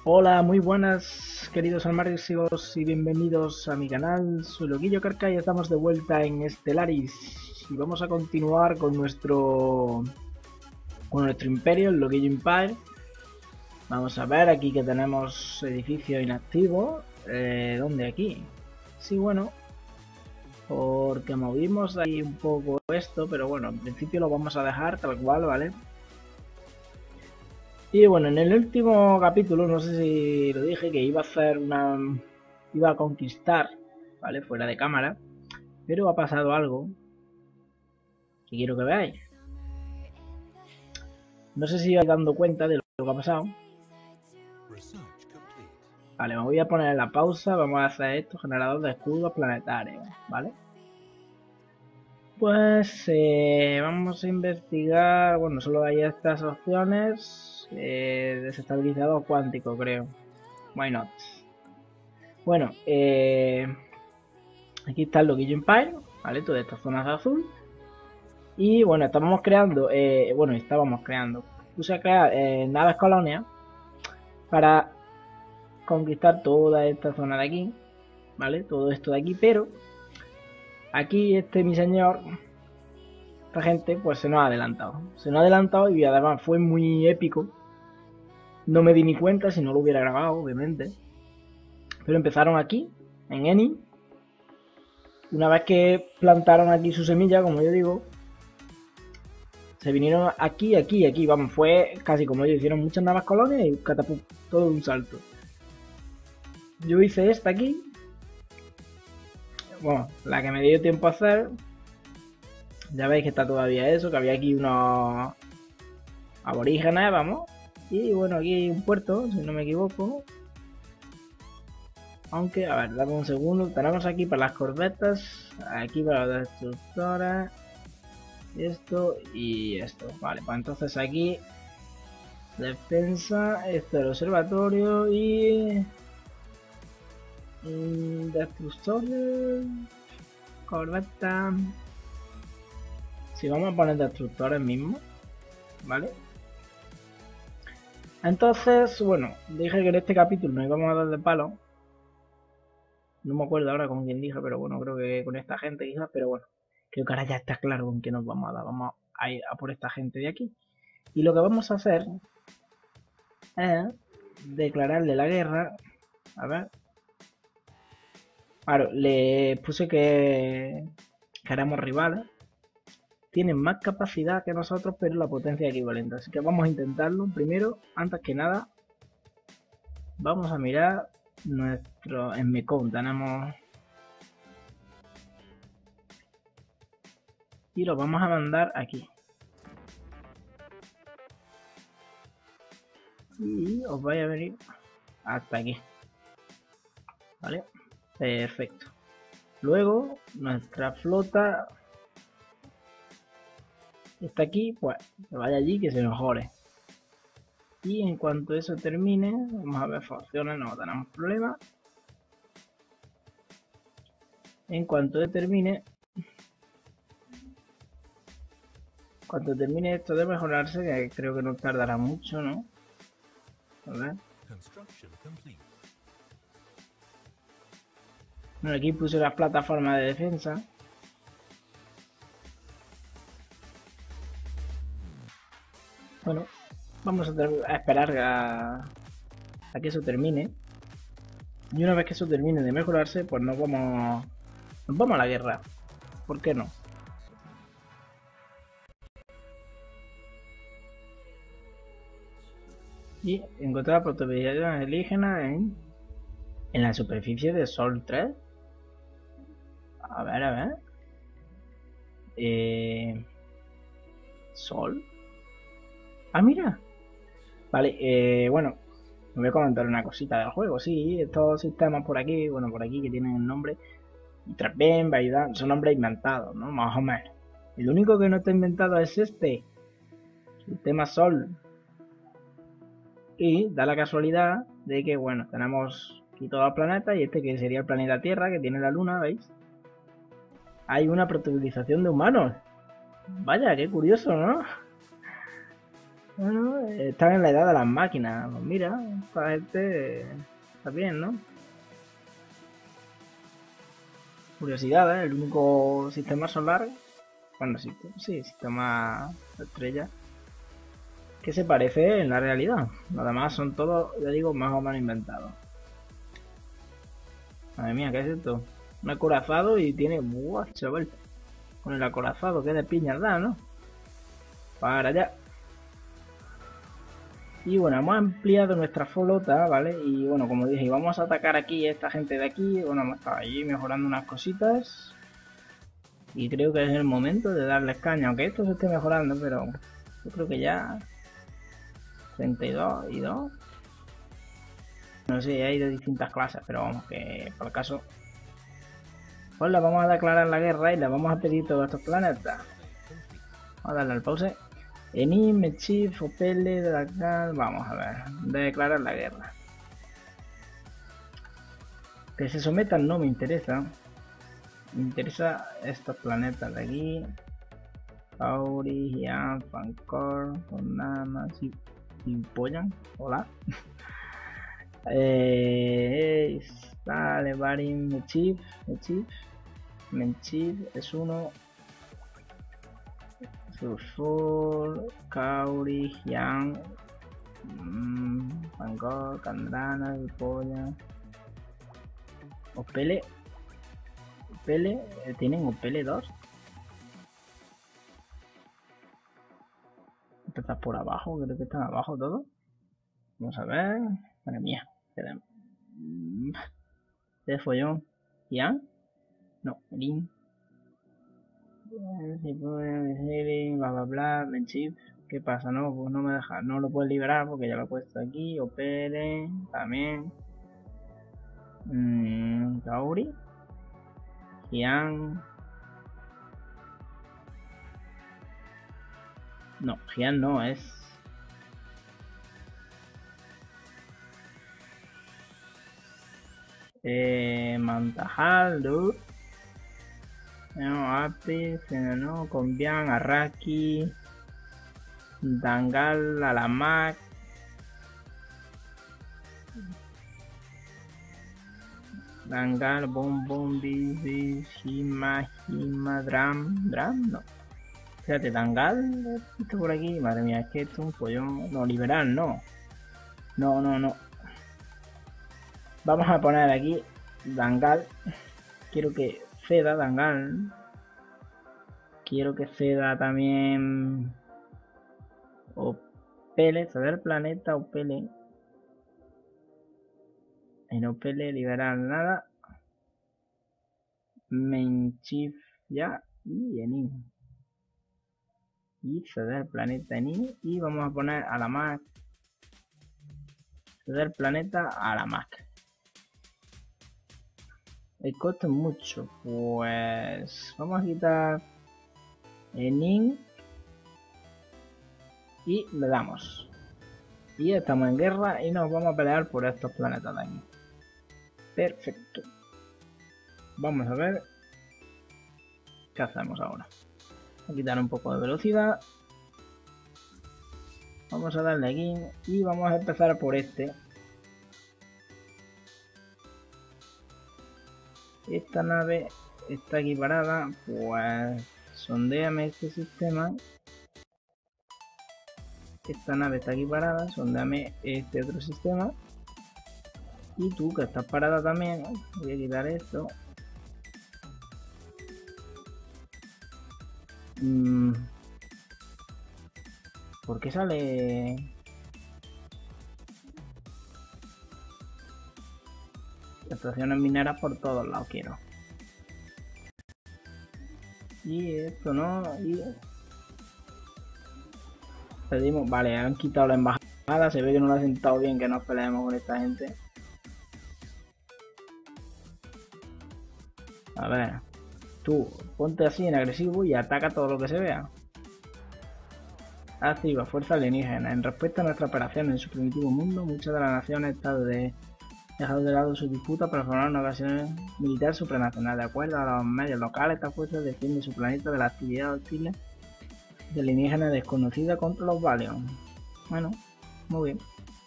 Hola, muy buenas queridos almácigos y bienvenidos a mi canal. Soy Loguillo Carca y estamos de vuelta en Stellaris y vamos a continuar con nuestro imperio, el Loguillo Empire. Vamos a ver aquí que tenemos edificios inactivos. ¿Dónde aquí? Sí, bueno, porque movimos ahí un poco esto, pero bueno, en principio lo vamos a dejar tal cual, ¿vale? Y bueno, en el último capítulo, no sé si lo dije, que iba a conquistar, ¿vale? Fuera de cámara, pero ha pasado algo que quiero que veáis. No sé si os dando cuenta de lo que ha pasado. Vale, me voy a poner en la pausa, vamos a hacer esto, generador de escudos planetarios, ¿vale? Pues vamos a investigar, bueno, solo hay estas opciones, desestabilizador cuántico, creo. Why not? Bueno, aquí está el Loguillo Empire, ¿vale? Todas estas zonas de azul. Y bueno, estábamos creando. Puse a crear naves colonias para conquistar toda esta zona de aquí, ¿vale? Todo esto de aquí, pero aquí mi señor, esta gente, pues se nos ha adelantado. Se nos ha adelantado y además fue muy épico. No me di ni cuenta si no lo hubiera grabado, obviamente. Pero empezaron aquí, en Eni. Una vez que plantaron aquí su semilla, como yo digo, se vinieron aquí, vamos, fue casi como ellos, hicieron muchas nuevas colonias y catapum, todo de un salto. Yo hice esta aquí, bueno, la que me dio tiempo a hacer, ya veis que está todavía eso, que había aquí unos aborígenes, vamos, y bueno, aquí hay un puerto, si no me equivoco, aunque, a ver, dame un segundo, tenemos aquí para las corbetas, aquí para las destructoras, esto y esto, vale, pues entonces aquí defensa, esto es el observatorio y destructores, corbeta. Si vamos a poner destructores mismos, ¿vale? Entonces, bueno, dije que en este capítulo nos íbamos a dar de palo. No me acuerdo ahora con quién dije, pero bueno, creo que con esta gente quizás, pero bueno, creo que ahora ya está claro con quién nos vamos a dar. Vamos a ir a por esta gente de aquí. Y lo que vamos a hacer es declararle la guerra. A ver. Claro, le puse que éramos rivales. Tienen más capacidad que nosotros, pero la potencia es equivalente. Así que vamos a intentarlo. Primero, antes que nada, vamos a mirar nuestro... En Mekong tenemos... Y lo vamos a mandar aquí. Y os vais a venir hasta aquí. ¿Vale? Perfecto. Luego, nuestra flota está aquí, pues que vaya allí, que se mejore. Y en cuanto eso termine, vamos a ver facciones, no tenemos problema. En cuanto termine, cuando termine esto de mejorarse, que creo que no tardará mucho, ¿no? A ver. Bueno, aquí puse las plataformas de defensa. Bueno, vamos a esperar a que eso termine. Y una vez que eso termine de mejorarse, pues nos vamos a la guerra. ¿Por qué no? Y encontrar propiedades alienígenas en la superficie de Sol 3. A ver. Sol. Ah, mira. Vale, bueno, me voy a comentar una cosita del juego. Sí, estos sistemas por aquí, bueno, por aquí que tienen el nombre, Trapben, Baidan, son nombres inventados, ¿no? Más o menos. El único que no está inventado es este, sistema Sol. Y da la casualidad de que, bueno, tenemos aquí todos los planetas y este que sería el planeta Tierra, que tiene la Luna, ¿veis? Hay una protagonización de humanos. Vaya, qué curioso, ¿no? Bueno, están en la edad de las máquinas. Pues mira, esta gente está bien, ¿no? Curiosidad, ¿eh? El único sistema solar, bueno, sí, sí, sistema estrella, que se parece en la realidad. Los demás son todos, ya digo, más o menos inventados. Madre mía, ¿qué es esto? Un acorazado y tiene... ¡Buah, chaval! Con el acorazado, que de piñas da, ¿no? Para allá. Y bueno, hemos ampliado nuestra flota, ¿vale? Y bueno, como dije, vamos a atacar aquí a esta gente de aquí. Bueno, hemos estado allí mejorando unas cositas. Y creo que es el momento de darles caña, aunque esto se esté mejorando, pero yo creo que ya 32 y 2. No sé, hay de distintas clases, pero vamos, que por el caso pues la vamos a declarar la guerra y le vamos a pedir todos estos planetas. Vamos a darle al pause. Enim, Chief, Opele, Dracal, vamos a ver, declarar la guerra. Que se sometan no me interesa. Me interesa estos planetas de aquí. Auri, Gian, Fancor, Konama, Impollan, hola. Vale, Barim, Menchiv es uno. Sulfur, Kauri, Yang, Fancor, Candrana, Impollan. Opele. Opele, ¿tienen Opele 2? Está por abajo, creo que están abajo todos. Vamos a ver. Madre mía. ¿Qué follón? ¿Yang? No, Lin. Bla bla bla. Menchip. ¿Qué pasa? No, pues no me deja. No lo puedo liberar porque ya lo he puesto aquí. Opere. También. Kaori. Yang. No, Gian no es. Mantajal, dude. No, Apis, no, Convian, Arraki, Dangal, Alamac. Dangal, Bom Bom, Bis, Hima, Dram, no. Fíjate, Dangal, esto por aquí, madre mía, es que esto es un pollón. No, liberal, no. No. Vamos a poner aquí Dangal. Quiero que ceda Dangal. Quiero que ceda también Opele, ceder planeta Opele. En Opele liberal nada. Menchif ya y Enin. Y ceder planeta Enin. Y vamos a poner a la Mac. Ceder planeta a la Mac. El costo es mucho. Pues vamos a quitar Enin. Y le damos. Y estamos en guerra y nos vamos a pelear por estos planetas de aquí. Perfecto. Vamos a ver qué hacemos ahora. Vamos a quitar un poco de velocidad. Vamos a darle aquí y vamos a empezar por este. Esta nave está aquí parada, pues sondéame este sistema. Esta nave está aquí parada, sondéame este otro sistema. Y tú que estás parada también, voy a quitar esto. ¿Por qué sale? Estaciones mineras por todos lados quiero. Y esto no, y pedimos, vale, han quitado la embajada, se ve que no lo ha sentado bien que nos peleemos con esta gente. A ver, tú, ponte así en agresivo y ataca todo lo que se vea. Activa fuerza alienígena. En respuesta a nuestra operación en su primitivo mundo, muchas de las naciones han dejado de lado su disputa para formar una ocasión militar supranacional. De acuerdo a los medios locales, esta fuerza defiende su planeta de la actividad hostil de alienígenas desconocida contra los Valiant. Bueno, muy bien.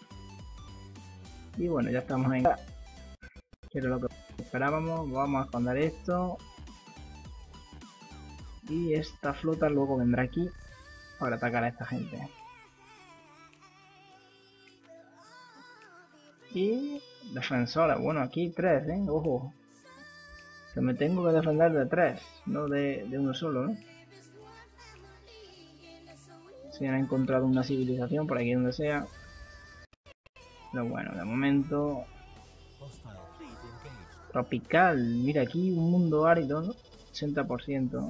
Y bueno, ya estamos en... Que era lo que esperábamos. Vamos a esconder esto. Y esta flota luego vendrá aquí para atacar a esta gente. Y defensores, bueno, aquí 3, ojo. Que me tengo que defender de 3, no de uno solo, ¿no? Si han encontrado una civilización por aquí donde sea. Pero bueno, de momento... Tropical, mira aquí un mundo árido, ¿no? 80%.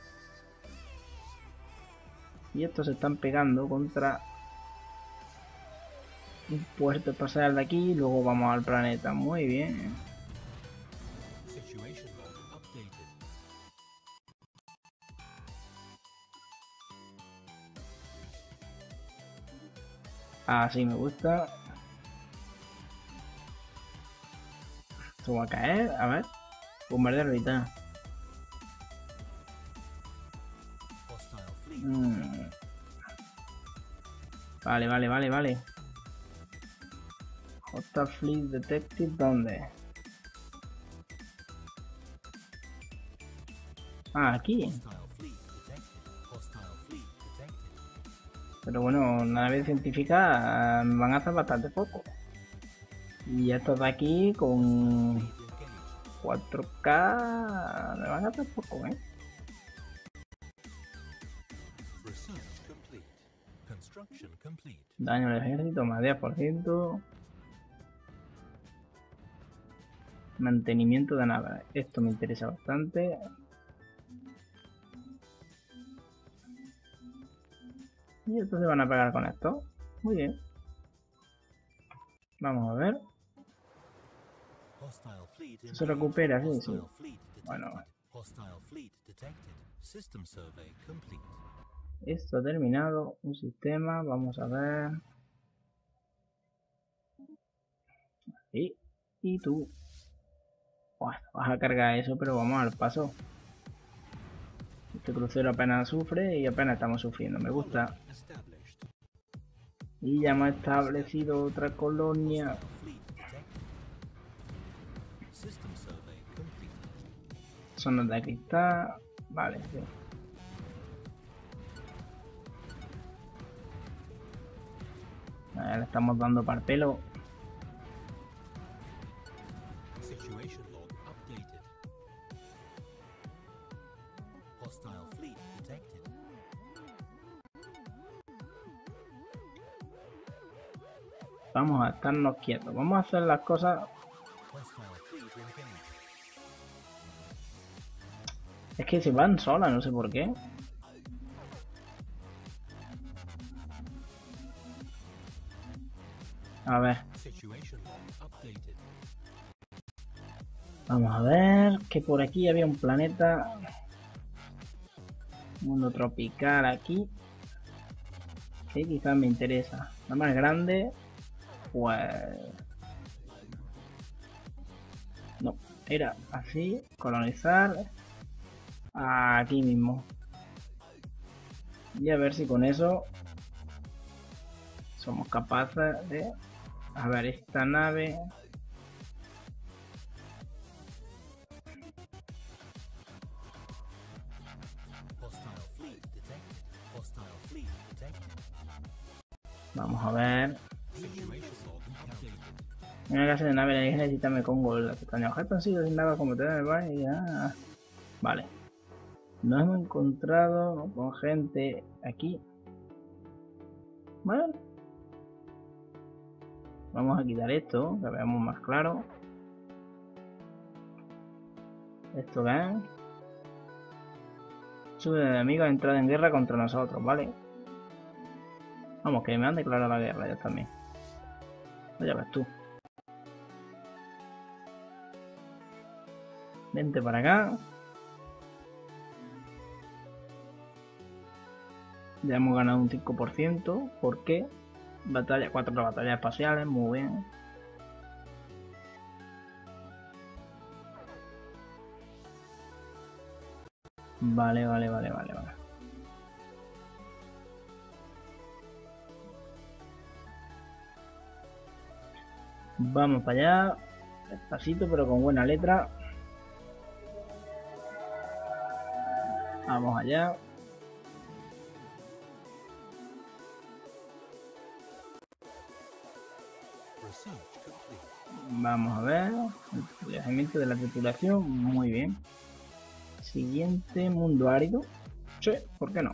Y estos se están pegando contra un puerto espacial de aquí y luego vamos al planeta. Muy bien. Así me gusta. Esto va a caer, a ver. Bombardero ahorita. Vale, vale, vale, vale. Hostile Fleet Detective, ¿dónde? Ah, aquí. Pero bueno, nave científica me van a hacer bastante poco. Y estos de aquí con 4K me van a hacer poco, ¿eh? Daño al ejército más 10%. Mantenimiento de nave. Esto me interesa bastante. Y estos se van a pegar con esto. Muy bien. Vamos a ver. Se recupera, sí, sí. Bueno. Esto ha terminado. Un sistema. Vamos a ver. Y tú. Bueno, vas a cargar eso, pero vamos al paso. Este crucero apenas sufre y apenas estamos sufriendo. Me gusta. Y ya hemos establecido otra colonia. Zonas de cristal. Vale, sí. Le estamos dando para el pelo. Vamos a estarnos quietos. Vamos a hacer las cosas. Es que se van solas, no sé por qué. A ver. Vamos a ver que por aquí había un planeta. Mundo tropical aquí. Que quizás me interesa. La más grande. Pues... No, era así. Colonizar. Aquí mismo. Y a ver si con eso somos capaces de... A ver, esta nave... Vamos a ver. Una clase de nave alienígena necesita me congo la pestaña. Objeto han sido asignados como tener el bar y ya. Vale. Nos hemos encontrado con gente aquí. Bueno. Vamos a quitar esto, que veamos más claro. Esto que es. Sube de enemigos a entrar en guerra contra nosotros, ¿vale? Vamos, que me han declarado la guerra ya también. Ya ves tú. Vente para acá. Ya hemos ganado un 5%. ¿Por qué? 4 batallas espaciales, muy bien. Vale, vale, vale, vale, vale. Vamos para allá. Despacito, pero con buena letra. Vamos allá. Vamos a ver. El viajamiento de la tripulación. Muy bien. Siguiente, mundo árido. Sí, ¿por qué no?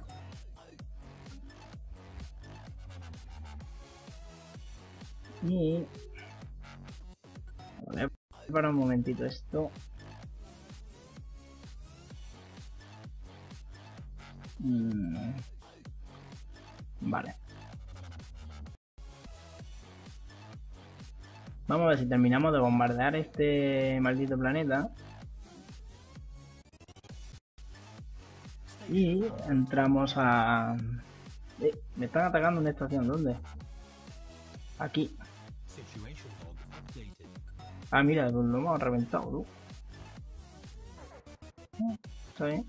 Y... voy a para un momentito esto. Vale. Vamos a ver si terminamos de bombardear este maldito planeta. Y entramos a... me están atacando en esta estación. ¿Dónde? Aquí. Ah, mira, lo hemos reventado, ¿no? Está bien.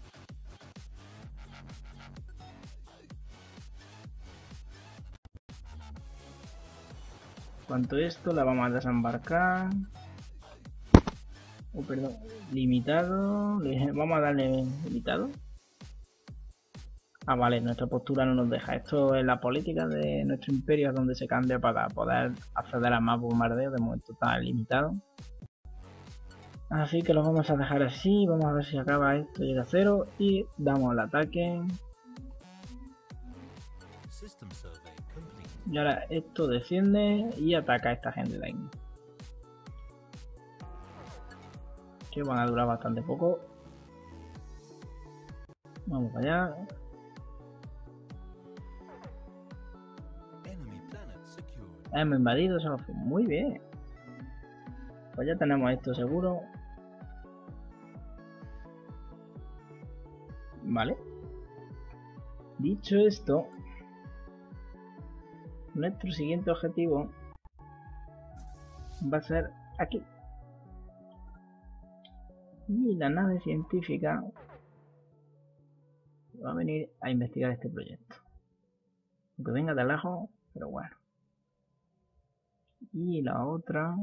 Cuanto esto, la vamos a desembarcar. Oh, perdón. Limitado. Vamos a darle limitado. Ah, vale, nuestra postura no nos deja. Esto es la política de nuestro imperio, es donde se cambia para poder acceder a más bombardeos. De momento está limitado. Así que lo vamos a dejar así. Vamos a ver si acaba esto, llega a cero. Y damos el ataque. Y ahora esto desciende y ataca a esta gente de aquí. Que van a durar bastante poco. Vamos para allá. Hemos invadido, eso fue muy bien. Pues ya tenemos esto seguro. Vale. Dicho esto, nuestro siguiente objetivo va a ser aquí. Y la nave científica va a venir a investigar este proyecto. Aunque venga de lejos, pero bueno. Y la otra...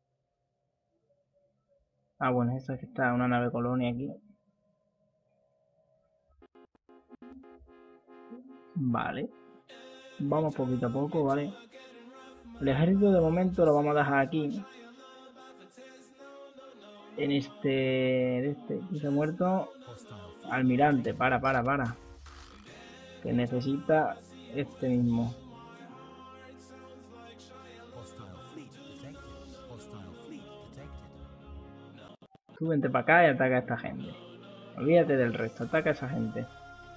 ah, bueno, esa que está una nave colonia aquí. Vale. Vamos poquito a poco, ¿vale? El ejército de momento lo vamos a dejar aquí. En este que se ha muerto. Almirante, para. Que necesita este mismo. Tú vente para acá y ataca a esta gente. Olvídate del resto, ataca a esa gente.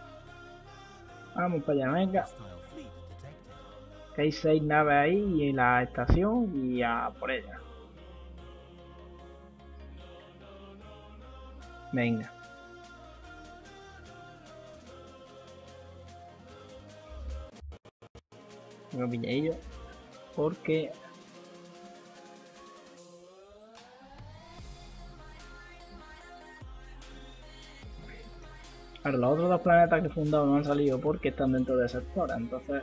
Vamos para allá, venga. Que hay 6 naves ahí en la estación y a por ella. Venga. Tengo pilladillo. Porque... claro, los otros dos planetas que he fundado no han salido porque están dentro de sector, entonces...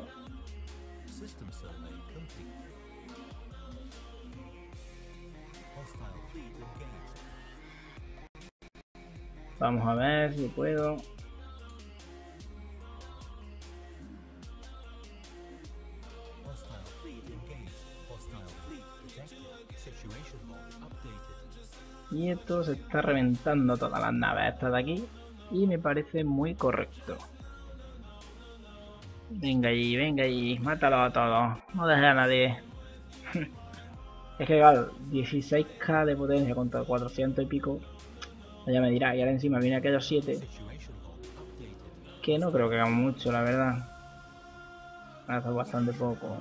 vamos a ver si puedo... y esto se está reventando todas las naves estas de aquí. Y me parece muy correcto. Venga allí, mátalo a todos. No dejes a nadie. Es que claro, 16k de potencia contra 400 y pico. Ya me dirá, y ahora encima viene aquellos 7. Que no creo que hagan mucho, la verdad. Hace bastante poco.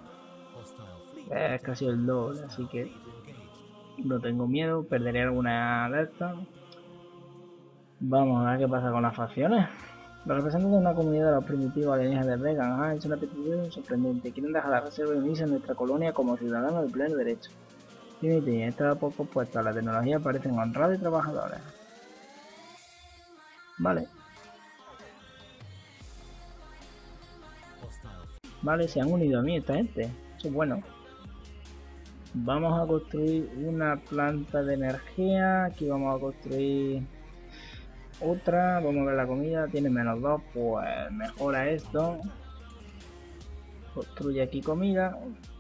Es casi el doble, así que no tengo miedo. Perderé alguna de estas. Vamos a ver qué pasa con las facciones. Los representantes de una comunidad de los primitivos alienígenas de Vegan han hecho una petición sorprendente. Quieren dejar la reserva y unirse en nuestra colonia como ciudadanos de pleno derecho. Trinity está poco opuesto a la tecnología, parecen honrados y trabajadores. Vale. Vale, se han unido a mí esta gente. Eso es bueno. Vamos a construir una planta de energía. Aquí vamos a construir otra. Vamos a ver la comida. Tiene -2. Pues mejora esto. Construye aquí comida.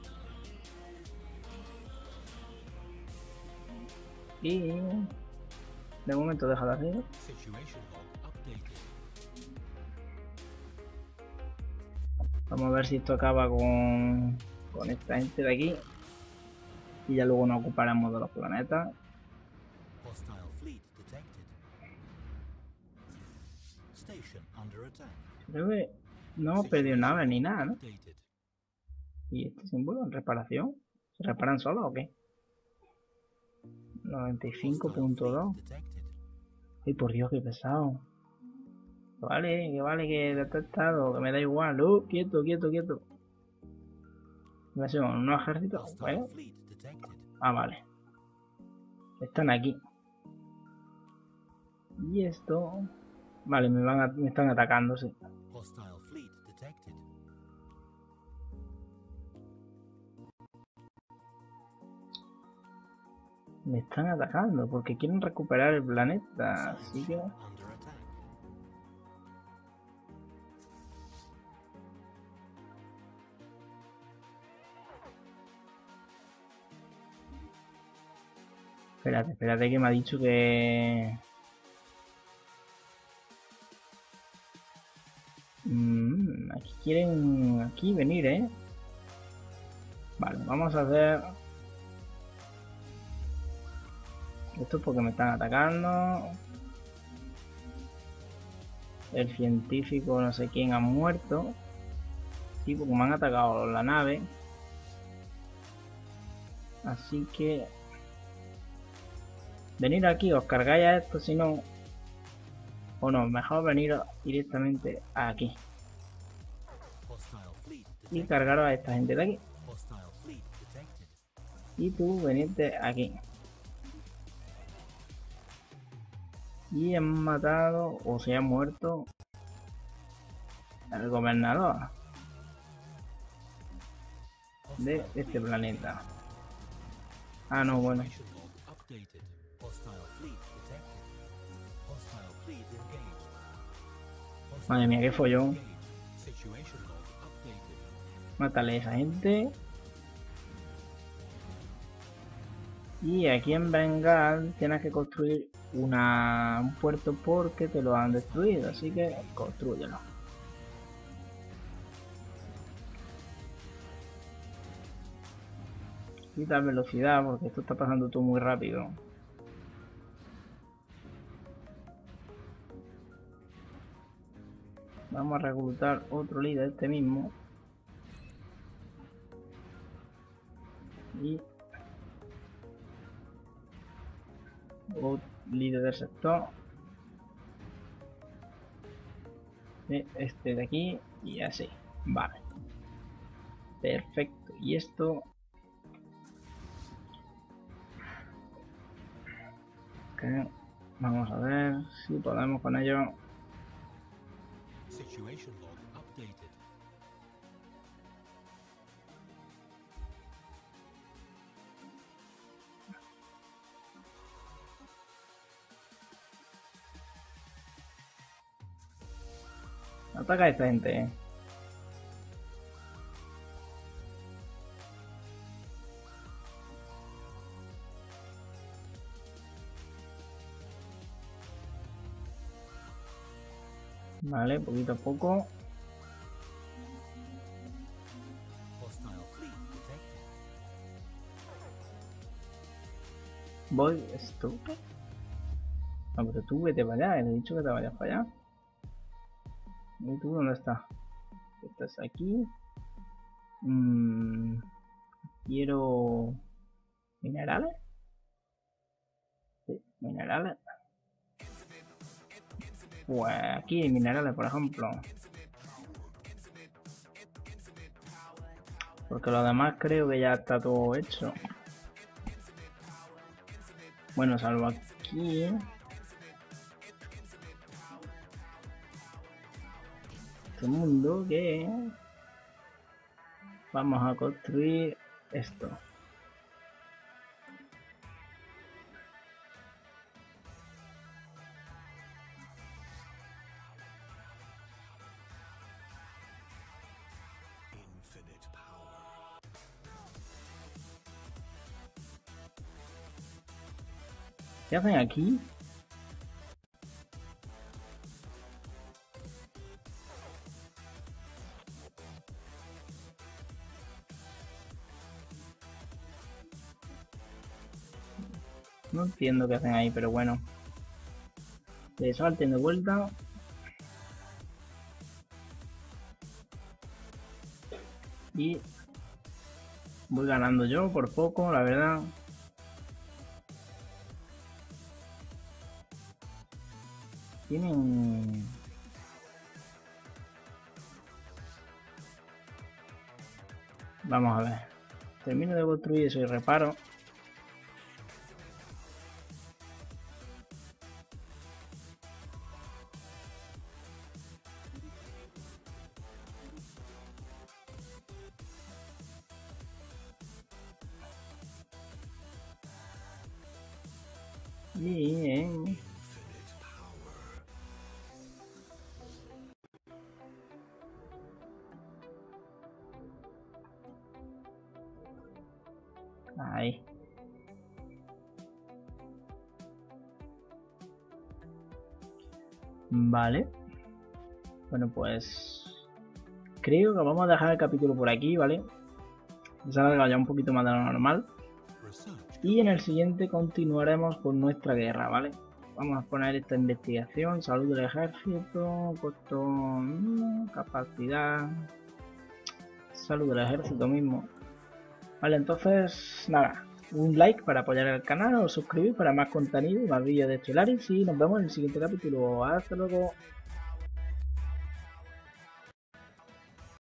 Y de momento déjalo así. Vamos a ver si esto acaba con esta gente de aquí. Y ya luego nos ocuparemos de los planetas. Creo que no hemos perdido naves ni nada, ¿no? ¿Y este símbolo? ¿Reparación? ¿Se reparan solos o qué? 95.2. Ay, por Dios, qué pesado. Vale, que detectado, que me da igual. Quieto, quieto, quieto. ¿Qué hacemos? ¿Un ejército? Bueno. Ah, vale. Están aquí. Y esto... Vale, me están atacando, sí. Me están atacando porque quieren recuperar el planeta, así que... Espérate que me ha dicho que... aquí quieren... Aquí venir, ¿eh? Vale, vamos a hacer... Esto es porque me están atacando. El científico no sé quién ha muerto. Sí, porque me han atacado la nave. Así que... Venir aquí, os cargáis a esto, si no... O no, mejor venir directamente aquí. Y cargaros a esta gente de aquí. Y tú venirte aquí. Y han matado, o se ha muerto, al gobernador de este planeta. Ah, no, bueno. Madre mía, qué follón. Mátale a esa gente. Y aquí en Bengal tienes que construir un puerto porque te lo han destruido. Así que construyelo. Quita velocidad porque esto está pasando todo muy rápido. Vamos a reclutar otro líder, este mismo. Y otro líder del sector. Este de aquí y así. Vale. Perfecto. Y esto... Okay. Vamos a ver si podemos con ello. Ataca a esta gente. Vale, poquito a poco. Voy, estúpido. No, pero tú vete para allá, le he dicho que te vayas para allá. ¿Y tú dónde estás? Estás aquí. Quiero... ¿Minerales? Sí, minerales. Pues aquí hay minerales, por ejemplo. Porque lo demás creo que ya está todo hecho. Bueno, salvo aquí. Este mundo que... Vamos a construir esto. ¿Qué hacen aquí? No entiendo qué hacen ahí, pero bueno. Le salten de vuelta. Y voy ganando yo por poco, la verdad. Tienen... Vamos a ver. Termino de construir eso y reparo. Bien. Ahí. Vale. Bueno, pues... Creo que vamos a dejar el capítulo por aquí, ¿vale? Se ha alargado ya un poquito más de lo normal. Y en el siguiente continuaremos con nuestra guerra, ¿vale? Vamos a poner esta investigación, salud del ejército, costo, capacidad, salud del ejército mismo. Vale, entonces, nada, un like para apoyar el canal, os suscribís para más contenido y más vídeos de Stellaris y nos vemos en el siguiente capítulo. Hasta luego.